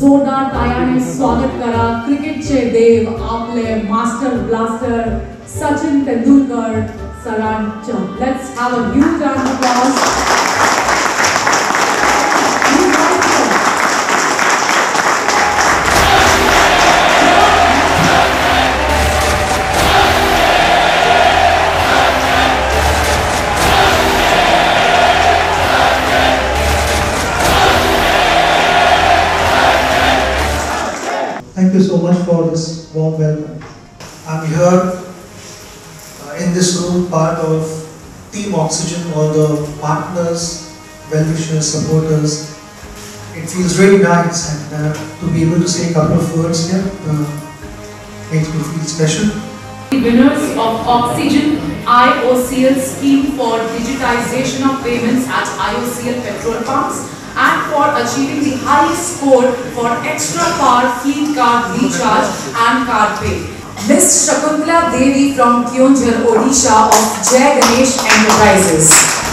जोरदार तायाने स्वागत करा क्रिकेटचे देव आपले मास्टर ब्लास्टर सचिन तेंडुलकर सरांचं. Let's have a huge round of applause. Thank you so much for this warm welcome. I'm here in this room, part of Team Oxygen, all the partners, well-wishers, supporters. It feels really nice, and to be able to say a couple of words here makes me feel special. The winners of Oxigen IOCL scheme for digitalisation of payments at IOCL petrol pumps, and for achieving the highest score for extra power fleet card recharge and card pay. Miss Shakuntala Devi from Kyonjhar, Odisha of Jai Ganesh Enterprises.